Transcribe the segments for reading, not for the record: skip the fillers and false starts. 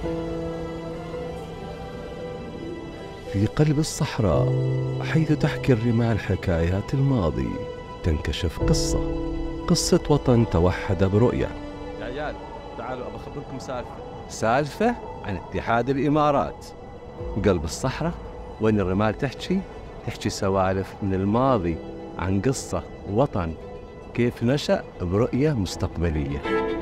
في قلب الصحراء، حيث تحكي الرمال حكايات الماضي، تنكشف قصة وطن توحد برؤية. يا عيال تعالوا أبى أخبركم سالفة عن اتحاد الإمارات. قلب الصحراء وين الرمال تحكي سوالف من الماضي عن قصة وطن كيف نشأ برؤية مستقبلية.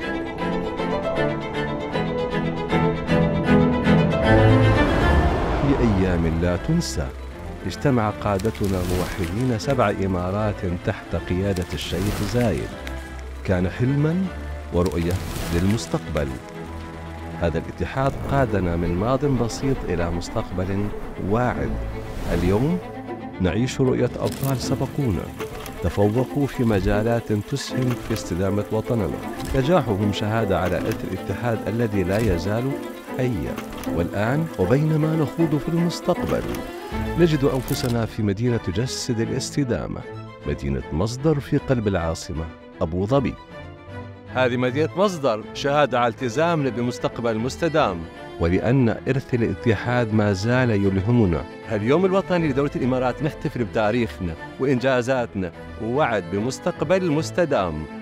في أيام لا تنسى، اجتمع قادتنا موحدين 7 إمارات تحت قيادة الشيخ زايد. كان حلماً ورؤية للمستقبل. هذا الاتحاد قادنا من ماض بسيط إلى مستقبل واعد. اليوم نعيش رؤية أبطال سبقونا، تفوقوا في مجالات تسهم في استدامة وطننا. نجاحهم شهادة على إثر الاتحاد الذي لا يزال حيا. والآن وبينما نخوض في المستقبل، نجد أنفسنا في مدينة تجسد الاستدامة، مدينة مصدر في قلب العاصمة أبو ظبي. هذه مدينة مصدر، شهادة على التزامنا بمستقبل مستدام. ولأن إرث الاتحاد ما زال يلهمنا. اليوم الوطني لدولة الإمارات نحتفل بتاريخنا وإنجازاتنا ووعد بمستقبل مستدام.